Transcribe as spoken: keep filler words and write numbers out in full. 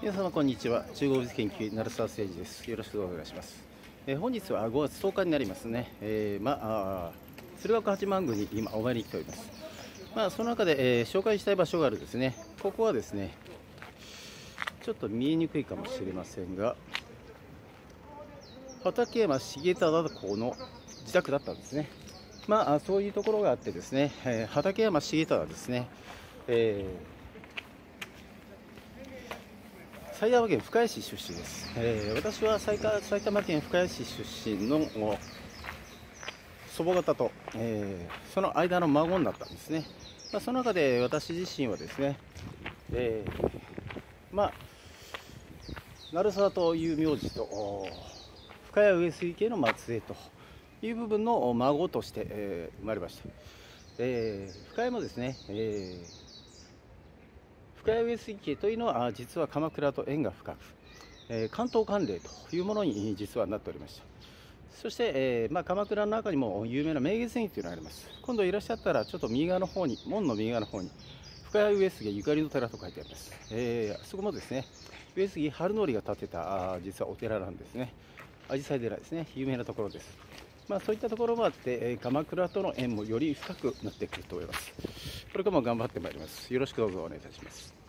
皆様こんにちは。中国美術研究鳴沢誠二です。よろしくお願いします。えー、本日はごがつとおかになりますね。えー、まあ鶴岡八幡宮に今お参りに来ております。まあその中で、えー、紹介したい場所があるですね。ここはですね、ちょっと見えにくいかもしれませんが、畠山重忠公の自宅だったんですね。まあそういうところがあってですね、えー、畠山重忠ですね。えー埼玉県深谷市出身です。えー、私は埼玉県深谷市出身の祖母方と、えー、その間の孫になったんですね。まあ、その中で私自身はですね、えー、まあ鳴沢という名字と深谷上杉家の末裔という部分の孫として、えー、生まれました。えー、深谷もですね、えー深谷上杉家というのは実は鎌倉と縁が深く、えー、関東関連というものに実はなっておりました。そして、えーまあ、鎌倉の中にも有名な明月院というのがあります。今度いらっしゃったらちょっと右側の方に、門の右側の方に深谷上杉ゆかりの寺と書いてあります。えー、そこもですね、上杉春則が建てた実はお寺なんですね。紫陽花寺ですね、有名なところです。まあ、そういったところもあって、えー、鎌倉との縁もより深くなってくると思います。これからも頑張ってまいります。よろしくどうぞお願いいたします。